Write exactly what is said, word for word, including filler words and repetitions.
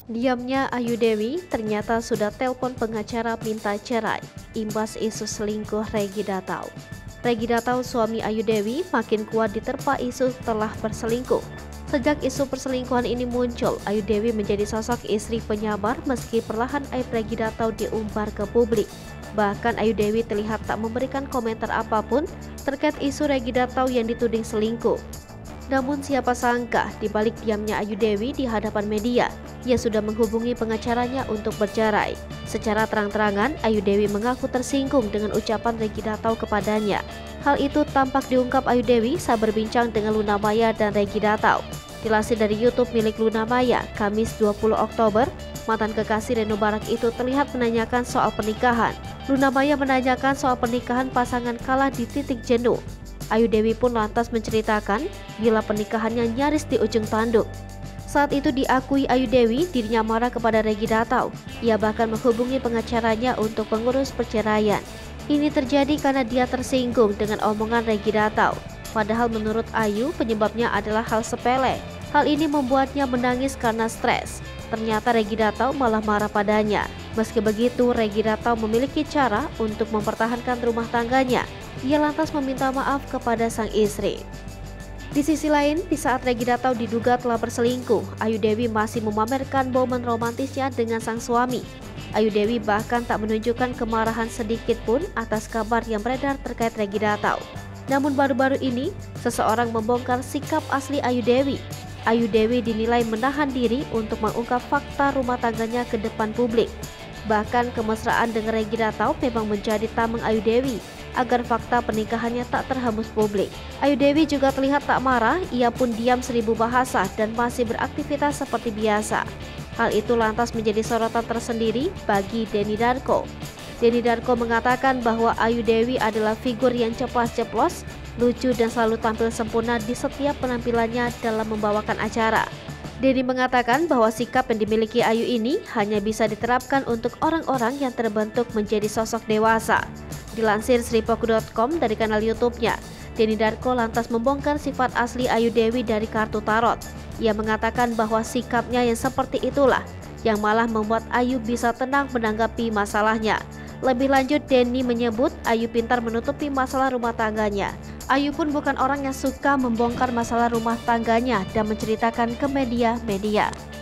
Diamnya Ayu Dewi ternyata sudah telpon pengacara minta cerai, imbas isu selingkuh Reggy Datau. Reggy Datau, suami Ayu Dewi, makin kuat diterpa isu telah berselingkuh. Sejak isu perselingkuhan ini muncul, Ayu Dewi menjadi sosok istri penyabar meski perlahan aib Reggy Datau diumbar ke publik. Bahkan Ayu Dewi terlihat tak memberikan komentar apapun terkait isu Reggy Datau yang dituding selingkuh. Namun siapa sangka di balik diamnya Ayu Dewi di hadapan media, ia sudah menghubungi pengacaranya untuk bercerai. Secara terang-terangan, Ayu Dewi mengaku tersinggung dengan ucapan Reggy Datau kepadanya. Hal itu tampak diungkap Ayu Dewi saat berbincang dengan Luna Maya dan Reggy Datau. Dilansir dari YouTube milik Luna Maya, Kamis dua puluh Oktober, mantan kekasih Reno Barak itu terlihat menanyakan soal pernikahan. Luna Maya menanyakan soal pernikahan pasangan kalah di titik jenuh. Ayu Dewi pun lantas menceritakan bila pernikahannya nyaris di ujung tanduk. Saat itu diakui Ayu Dewi dirinya marah kepada Reggy Datau. Ia bahkan menghubungi pengacaranya untuk mengurus perceraian. Ini terjadi karena dia tersinggung dengan omongan Reggy Datau. Padahal menurut Ayu penyebabnya adalah hal sepele. Hal ini membuatnya menangis karena stres. Ternyata Reggy Datau malah marah padanya. Meski begitu, Reggy Datau memiliki cara untuk mempertahankan rumah tangganya. Ia lantas meminta maaf kepada sang istri. Di sisi lain, di saat Reggy Datau diduga telah berselingkuh, Ayu Dewi masih memamerkan momen romantisnya dengan sang suami. Ayu Dewi bahkan tak menunjukkan kemarahan sedikit pun atas kabar yang beredar terkait Reggy Datau. Namun baru-baru ini, seseorang membongkar sikap asli Ayu Dewi. Ayu Dewi dinilai menahan diri untuk mengungkap fakta rumah tangganya ke depan publik. Bahkan kemesraan dengan Reggy Datau memang menjadi tameng Ayu Dewi agar fakta pernikahannya tak terhembus publik. Ayu Dewi juga terlihat tak marah, ia pun diam seribu bahasa dan masih beraktivitas seperti biasa. Hal itu lantas menjadi sorotan tersendiri bagi Denny Darko. Denny Darko mengatakan bahwa Ayu Dewi adalah figur yang ceplas-ceplos, lucu dan selalu tampil sempurna di setiap penampilannya dalam membawakan acara. Denny mengatakan bahwa sikap yang dimiliki Ayu ini hanya bisa diterapkan untuk orang-orang yang terbentuk menjadi sosok dewasa. Dilansir sripoku dot com dari kanal YouTube-nya, Denny Darko lantas membongkar sifat asli Ayu Dewi dari kartu tarot. Ia mengatakan bahwa sikapnya yang seperti itulah yang malah membuat Ayu bisa tenang menanggapi masalahnya. Lebih lanjut, Denny menyebut Ayu pintar menutupi masalah rumah tangganya. Ayu pun bukan orang yang suka membongkar masalah rumah tangganya dan menceritakan ke media-media.